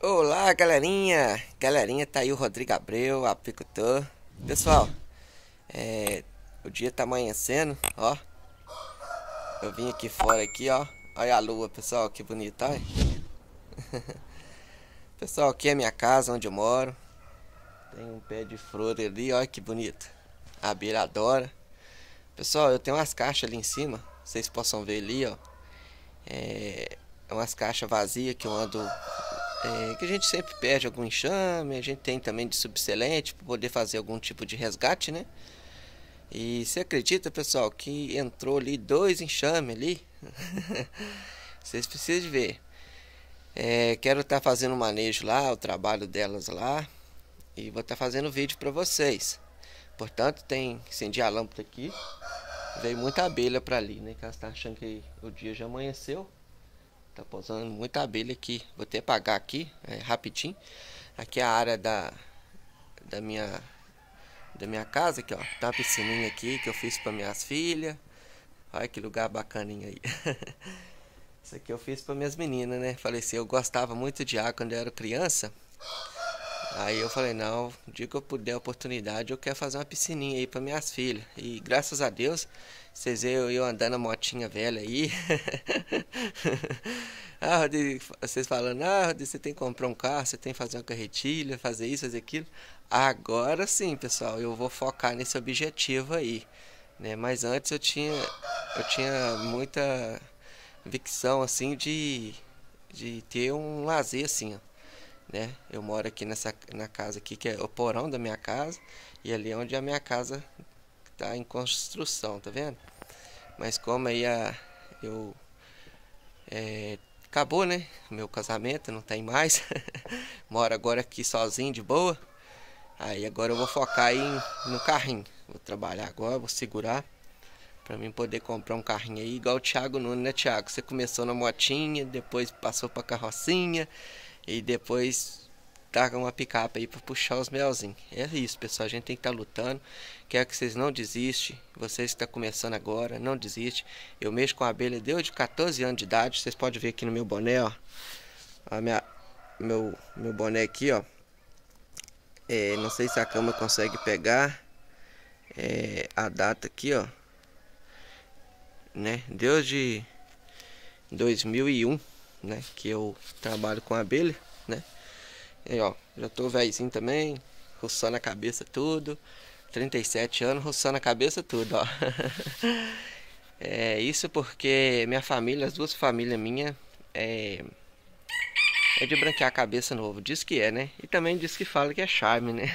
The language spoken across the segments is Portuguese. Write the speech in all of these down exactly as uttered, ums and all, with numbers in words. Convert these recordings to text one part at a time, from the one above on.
Olá, galerinha! Galerinha, tá aí o Rodrigo Abreu, apicultor. Pessoal, é, o dia tá amanhecendo, ó. Eu vim aqui fora aqui, ó. Olha a lua, pessoal, que bonita, olha. Pessoal, aqui é minha casa, onde eu moro. Tem um pé de flor ali, olha que bonito. A abelha adora. Pessoal, eu tenho umas caixas ali em cima, vocês possam ver ali, ó. É, umas caixas vazias que eu ando. É, que a gente sempre perde algum enxame, a gente tem também de subselente para poder fazer algum tipo de resgate, né? E você acredita, pessoal, que entrou ali dois enxames ali? Vocês precisam de ver. É, quero estar tá fazendo o manejo lá, o trabalho delas lá, e vou estar tá fazendo vídeo para vocês. Portanto, tem acendi a lâmpada aqui, veio muita abelha para ali, né? Que elas estão achando que o dia já amanheceu. Tá pousando muita abelha aqui. Vou até apagar aqui, é, rapidinho. Aqui é a área da, da minha da minha casa, aqui ó. Tá uma piscininha aqui que eu fiz para minhas filhas. Olha que lugar bacaninho aí. Isso aqui eu fiz para minhas meninas, né? Falei assim, eu gostava muito de água quando eu era criança. Aí eu falei, não, o dia que eu puder a oportunidade, eu quero fazer uma piscininha aí para minhas filhas. E graças a Deus, vocês veem eu, eu andando a motinha velha aí. Ah, Rodrigo, vocês falando, ah, Rodrigo, você tem que comprar um carro, você tem que fazer uma carretilha, fazer isso, fazer aquilo. Agora sim, pessoal, eu vou focar nesse objetivo aí, né? Mas antes eu tinha, eu tinha muita convicção assim de, de ter um lazer assim, ó, né? Eu moro aqui nessa na casa aqui que é o porão da minha casa e ali é onde a minha casa tá em construção, tá vendo? Mas como aí a eu é, acabou, né? Meu casamento não tem mais. Moro agora aqui sozinho de boa. Aí agora eu vou focar aí em, no carrinho. Vou trabalhar agora, vou segurar pra mim poder comprar um carrinho aí igual o Thiago Nunes, né, Thiago? Você começou na motinha, depois passou pra carrocinha e depois tá com uma picape aí pra puxar os melzinhos. É isso, pessoal, a gente tem que estar tá lutando. Quero que vocês não desistem. Vocês que estão começando agora, não desistem. Eu mexo com abelha desde quatorze anos de idade. Vocês podem ver aqui no meu boné, ó. A minha, meu, meu boné aqui, ó. É, não sei se a câmera consegue pegar. É, a data aqui, ó. Né? Desde dois mil e um, né? Que eu trabalho com abelha, né? E ó, já tô velhinho também, roçando a cabeça tudo. trinta e sete anos, roçando a cabeça tudo, ó. É isso porque minha família, as duas famílias minhas, é, é de branquear a cabeça novo. Diz que é, né? E também diz que fala que é charme, né?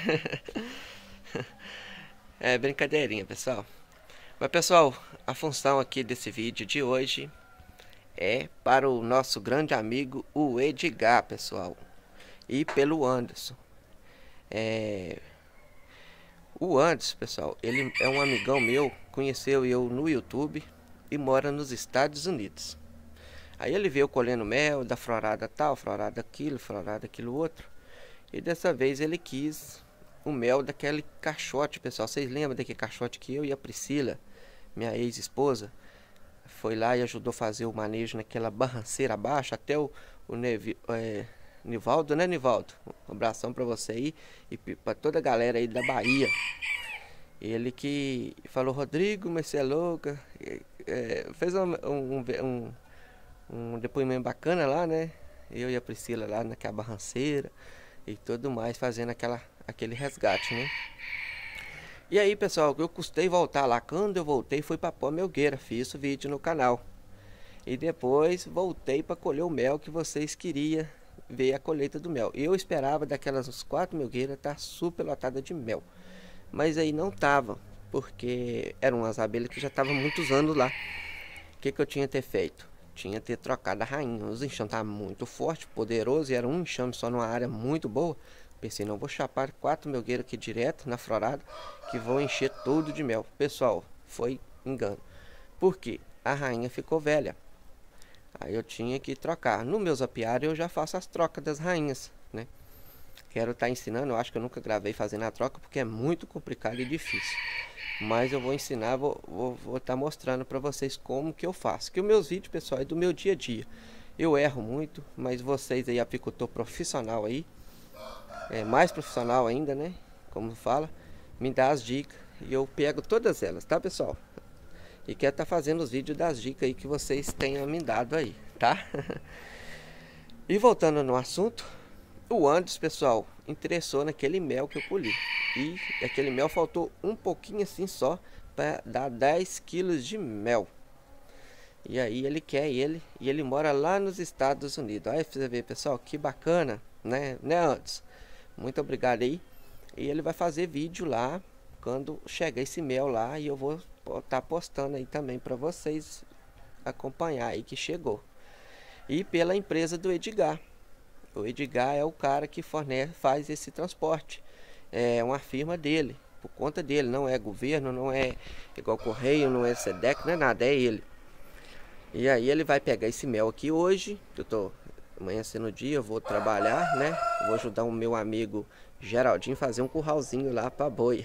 É brincadeirinha, pessoal. Mas, pessoal, a função aqui desse vídeo de hoje é para o nosso grande amigo, o Edgar, pessoal. E pelo Anderson. É... O Anderson, pessoal, ele é um amigão meu, conheceu eu no YouTube e mora nos Estados Unidos. Aí ele veio colhendo mel da florada tal, florada aquilo, florada aquilo outro. E dessa vez ele quis o mel daquele caixote, pessoal. Vocês lembram daquele caixote que eu e a Priscila, minha ex-esposa, foi lá e ajudou a fazer o manejo naquela barranceira abaixo, até o, o Nevi, é, Nivaldo, né, Nivaldo? Um abração pra você aí e pra toda a galera aí da Bahia. Ele que falou, Rodrigo, mas você é louca. É, fez um, um, um, um depoimento bacana lá, né? Eu e a Priscila lá naquela barranceira e tudo mais, fazendo aquela, aquele resgate, né? E aí, pessoal, eu custei voltar lá. Quando eu voltei, foi pra Pó Melgueira. Fiz o vídeo no canal. E depois voltei para colher o mel que vocês queriam ver a colheita do mel. Eu esperava daquelas uns quatro melgueiras estar tá super lotada de mel. Mas aí não tava, porque eram umas abelhas que já estavam muitos anos lá. O que, que eu tinha que ter feito? Tinha que ter trocado a rainha. Os enxames estavam muito forte, poderoso, e era um enxame só numa área muito boa. Pensei, não, vou chapar quatro melgueiras aqui direto na florada, que vão encher tudo de mel. Pessoal, foi engano. Por quê? A rainha ficou velha. Aí eu tinha que trocar. No meus apiários eu já faço as trocas das rainhas, né? Quero estar tá ensinando, eu acho que eu nunca gravei fazendo a troca, porque é muito complicado e difícil. Mas eu vou ensinar, vou estar vou, vou tá mostrando para vocês como que eu faço. Que os meus vídeos, pessoal, é do meu dia a dia. Eu erro muito, mas vocês aí, apicultor profissional aí, é mais profissional ainda, né? Como fala, me dá as dicas e eu pego todas elas, tá, pessoal? E quero estar tá fazendo os vídeos das dicas aí que vocês tenham me dado aí, tá? E voltando no assunto, o Anderson, pessoal, interessou naquele mel que eu colhi. E aquele mel faltou um pouquinho assim só para dar dez quilos de mel. E aí ele quer ele, e ele mora lá nos Estados Unidos. Aí você vê, pessoal, que bacana, né, né, Anderson? Muito obrigado aí. E ele vai fazer vídeo lá quando chegar esse mel lá, e eu vou estar tá postando aí também para vocês acompanhar aí que chegou. E pela empresa do Edgar. O Edgar é o cara que fornece, faz esse transporte. É uma firma dele, por conta dele. Não é governo, não é igual Correio, não é SEDEC, não é nada, é ele. E aí ele vai pegar esse mel aqui hoje, que eu tô amanhecendo o dia, eu vou trabalhar, né? Vou ajudar o meu amigo Geraldinho a fazer um curralzinho lá para boi.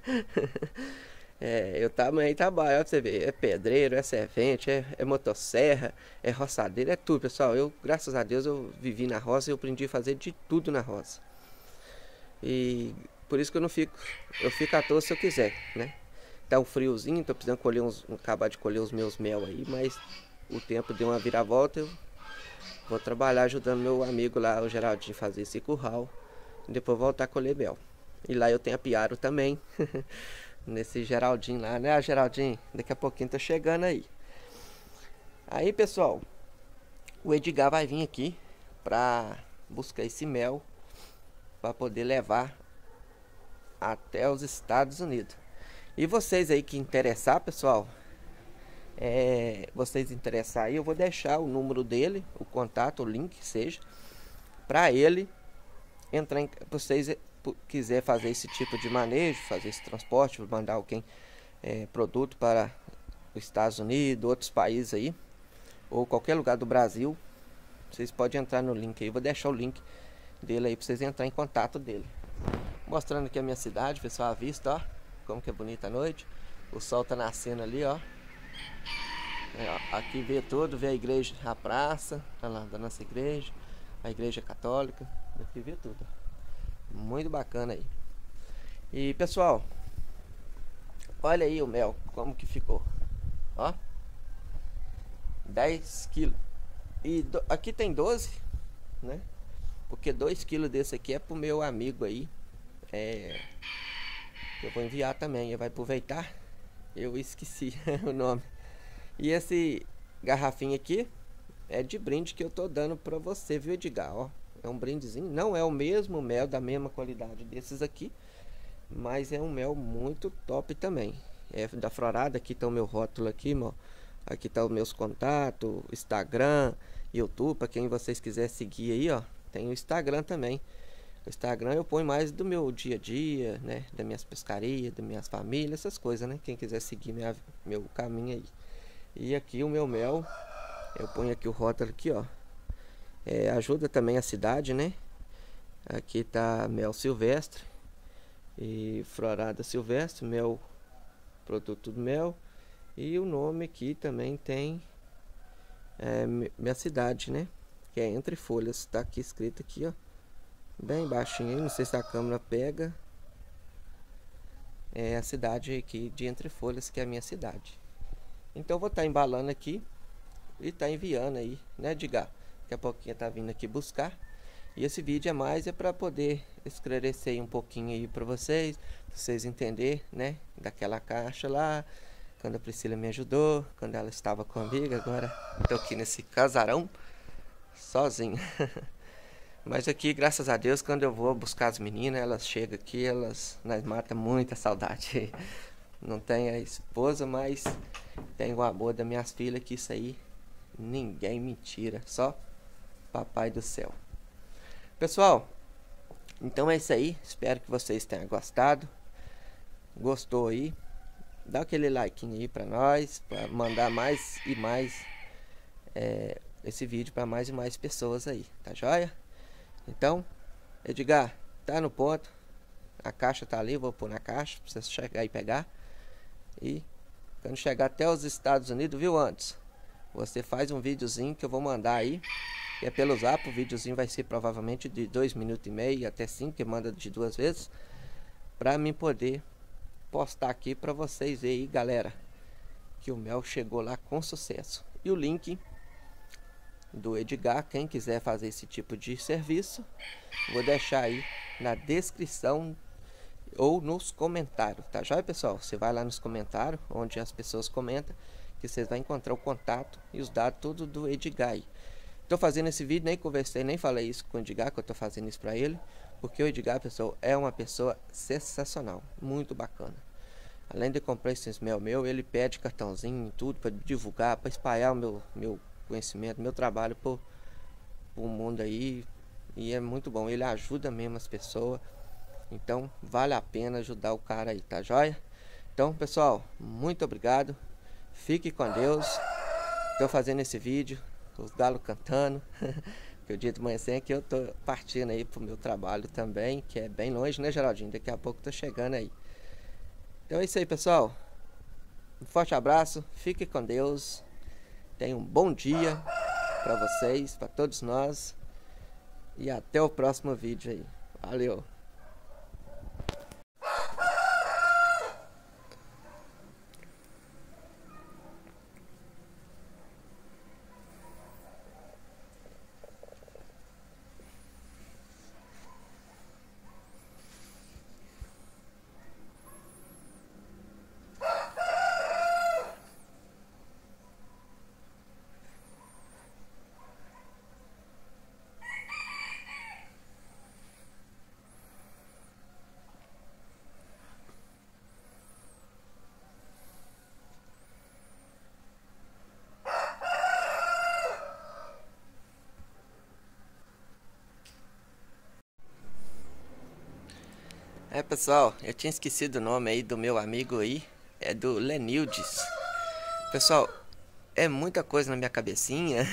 É, eu tá amanhã em trabalho, ó, pra você ver, é pedreiro, é servente, é, é motosserra, é roçadeiro, é tudo, pessoal. Eu, graças a Deus, eu vivi na roça e eu aprendi a fazer de tudo na roça. E por isso que eu não fico, eu fico à toa se eu quiser, né? Tá um friozinho, tô precisando colher uns, acabar de colher os meus mel aí, mas o tempo deu uma viravolta, eu vou trabalhar ajudando meu amigo lá, o Geraldinho, fazer esse curral. E depois voltar a colher mel. E lá eu tenho a Piaro também. Nesse Geraldinho lá, né, Geraldinho? Daqui a pouquinho tá chegando aí. Aí, pessoal, o Edgar vai vir aqui pra buscar esse mel para poder levar até os Estados Unidos. E vocês aí que interessar, pessoal, é, vocês interessar aí, eu vou deixar o número dele, o contato, o link, seja, para ele entrar em, vocês quiser fazer esse tipo de manejo, fazer esse transporte, mandar alguém é, produto para os Estados Unidos, outros países aí, ou qualquer lugar do Brasil, vocês podem entrar no link aí. Eu vou deixar o link dele aí para vocês entrar em contato dele. Mostrando aqui a minha cidade, pessoal, à vista, ó, como que é bonita a noite. O sol tá nascendo ali, ó. É, ó, aqui vê tudo, vê a igreja, a praça, tá lá da nossa igreja, a igreja católica, aqui vê tudo. Muito bacana aí. E pessoal, olha aí o mel, como que ficou. Ó, dez quilos. E do, aqui tem doze, né? Porque dois quilos desse aqui é pro meu amigo aí. É, eu vou enviar também, ele vai aproveitar. Eu esqueci o nome. E esse garrafinho aqui é de brinde que eu tô dando pra você, viu, Edgar? Ó, é um brindezinho. Não é o mesmo mel da mesma qualidade desses aqui, mas é um mel muito top também. É da Florada. Aqui tá o meu rótulo aqui, ó. Aqui tá os meus contatos, Instagram, YouTube, para quem vocês quiser seguir aí, ó. Tem o Instagram também. O Instagram eu ponho mais do meu dia a dia, né? Das minhas pescarias, das minhas famílias, essas coisas, né? Quem quiser seguir minha, meu caminho aí. E aqui o meu mel, eu ponho aqui o rótulo aqui, ó. É, ajuda também a cidade, né? Aqui tá mel silvestre e florada silvestre, mel, produto do mel. E o nome aqui também tem é, minha cidade, né? Que é Entre Folhas. Tá aqui escrito aqui, ó. Bem baixinho aí, não sei se a câmera pega. É a cidade aqui de Entre Folhas, que é a minha cidade. Então eu vou estar tá embalando aqui e tá enviando aí, né, Edgar? Daqui a pouquinho tá vindo aqui buscar. E esse vídeo é mais é para poder esclarecer um pouquinho aí para vocês, pra vocês entenderem, né? Daquela caixa lá, quando a Priscila me ajudou, quando ela estava comigo. Agora tô aqui nesse casarão sozinho. Mas aqui, graças a Deus, quando eu vou buscar as meninas, elas chegam aqui, elas nós matam muita saudade. Não tem a esposa, mas tem o amor das minhas filhas, que isso aí ninguém me tira, só Papai do Céu. Pessoal, então é isso aí. Espero que vocês tenham gostado. Gostou aí? Dá aquele like aí pra nós, pra mandar mais e mais é, esse vídeo pra mais e mais pessoas aí, tá joia? Então, Edgar, tá no ponto. A caixa tá ali, vou pôr na caixa pra você chegar e pegar. E quando chegar até os Estados Unidos, viu, antes? Você faz um videozinho que eu vou mandar aí, que é pelo Zap. O videozinho vai ser provavelmente de dois minutos e meio até cinco, que manda de duas vezes, pra mim poder postar aqui pra vocês verem aí, galera, que o mel chegou lá com sucesso. E o link do Edgar, quem quiser fazer esse tipo de serviço, vou deixar aí na descrição ou nos comentários, tá joia, pessoal? Você vai lá nos comentários, onde as pessoas comentam, que vocês vão encontrar o contato e os dados tudo do Edgar aí. Tô fazendo esse vídeo, nem conversei, nem falei isso com o Edgar, que eu tô fazendo isso pra ele, porque o Edgar, pessoal, é uma pessoa sensacional, muito bacana. Além de comprar esse mel meu, ele pede cartãozinho e tudo para divulgar, para espalhar o meu, meu conhecimento, meu trabalho pro, pro mundo aí. E é muito bom, ele ajuda mesmo as pessoas. Então vale a pena ajudar o cara aí, tá joia? Então, pessoal, muito obrigado. Fique com Deus. Tô fazendo esse vídeo, os galos cantando. Que o dia de manhã é que eu tô partindo aí pro meu trabalho também, que é bem longe, né, Geraldinho? Daqui a pouco tô chegando aí. Então é isso aí, pessoal. Um forte abraço, fique com Deus. Tenha um bom dia para vocês, para todos nós. E até o próximo vídeo aí. Valeu! É, pessoal, eu tinha esquecido o nome aí do meu amigo aí. É do Lenildes. Pessoal, é muita coisa na minha cabecinha.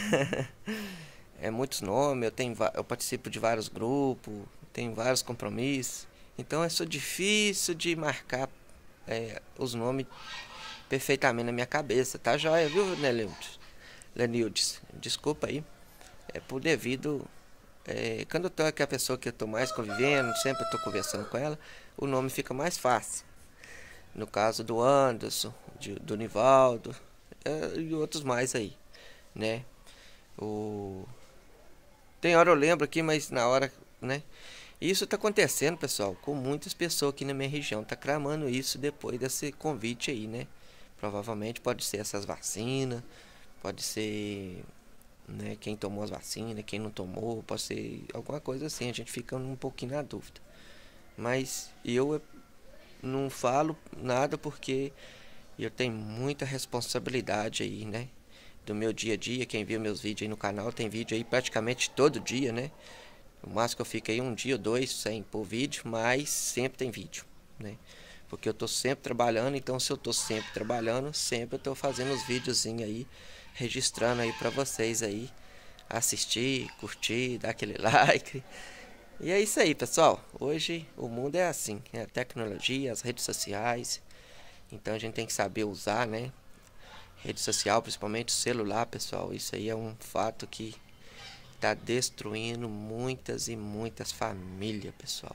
É muitos nomes, eu tenho, eu participo de vários grupos, tenho vários compromissos. Então é só difícil de marcar é, os nomes perfeitamente na minha cabeça. Tá joia, viu, Lenildes? Lenildes, desculpa aí. É por devido... É, quando eu tô com a pessoa que eu tô mais convivendo, sempre eu tô conversando com ela, o nome fica mais fácil. No caso do Anderson, de, do Nivaldo é, e outros mais aí, né? O... Tem hora eu lembro aqui, mas na hora, né? Isso tá acontecendo, pessoal, com muitas pessoas aqui na minha região. Tá clamando isso depois desse convite aí, né? Provavelmente pode ser essas vacinas, pode ser... Né, quem tomou as vacinas, quem não tomou, pode ser alguma coisa assim, a gente fica um pouquinho na dúvida. Mas eu não falo nada porque eu tenho muita responsabilidade aí, né, do meu dia a dia. Quem viu meus vídeos aí no canal, tem vídeo aí praticamente todo dia, né. O máximo que eu fico aí um dia ou dois sem pôr vídeo, mas sempre tem vídeo, né, porque eu tô sempre trabalhando. Então se eu tô sempre trabalhando, sempre eu tô fazendo os videozinhos aí, registrando aí pra vocês aí assistir, curtir, dar aquele like. E é isso aí, pessoal. Hoje o mundo é assim, é a tecnologia, as redes sociais. Então a gente tem que saber usar, né? Rede social, principalmente o celular, pessoal. Isso aí é um fato que tá destruindo muitas e muitas famílias, pessoal.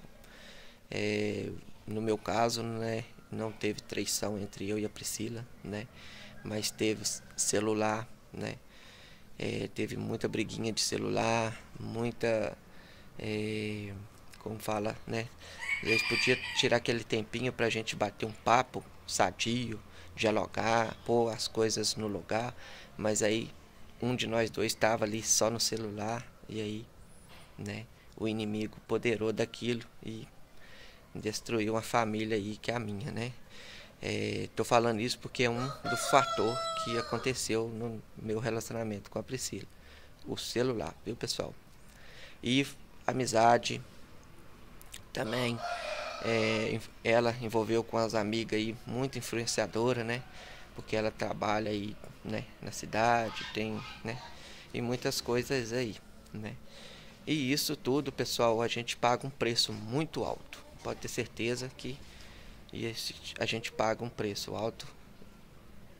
É, no meu caso, né, não teve traição entre eu e a Priscila, né? Mas teve celular, né? É, teve muita briguinha de celular, muita, é, como fala, né? Eles podiam tirar aquele tempinho pra gente bater um papo sadio, dialogar, pôr as coisas no lugar, mas aí um de nós dois estava ali só no celular, e aí, né, o inimigo poderou daquilo e destruiu uma família aí que é a minha, né? É, tô falando isso porque é um do fator que aconteceu no meu relacionamento com a Priscila. O celular, viu, pessoal? E amizade também. É, ela envolveu com as amigas aí, muito influenciadora, né? Porque ela trabalha aí, né, na cidade, tem, né? E muitas coisas aí, né? E isso tudo, pessoal, a gente paga um preço muito alto. Pode ter certeza que e esse, a gente paga um preço alto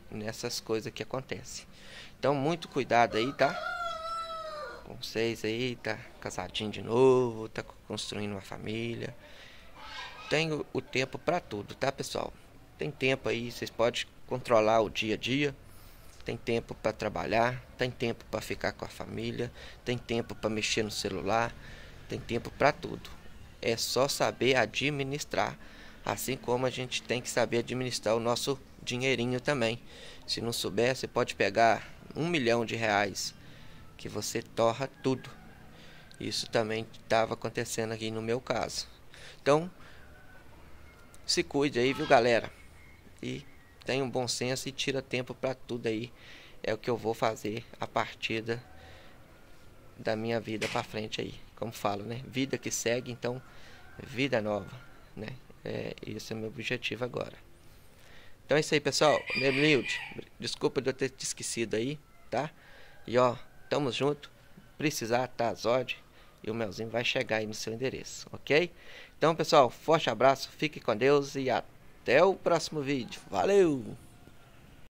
nessas coisas que acontecem. Então, muito cuidado aí, tá? Com vocês aí, tá casadinho de novo, tá construindo uma família. Tem o, o tempo para tudo, tá, pessoal? Tem tempo aí, vocês podem controlar o dia a dia. Tem tempo para trabalhar, tem tempo para ficar com a família, tem tempo para mexer no celular, tem tempo para tudo. É só saber administrar, assim como a gente tem que saber administrar o nosso dinheirinho também. Se não souber, você pode pegar um milhão de reais que você torra tudo. Isso também estava acontecendo aqui no meu caso. Então, se cuide aí, viu, galera? E tenha um bom senso e tira tempo para tudo aí. É o que eu vou fazer a partir da, da minha vida para frente aí. Como falo, né? Vida que segue, então vida nova, né? É, esse é o meu objetivo agora. Então é isso aí, pessoal. Nemilde, desculpa de eu ter te esquecido aí, tá? E ó, tamo junto. Precisar, tá as ordens. E o Melzinho vai chegar aí no seu endereço, ok? Então, pessoal, forte abraço, fique com Deus e até o próximo vídeo. Valeu!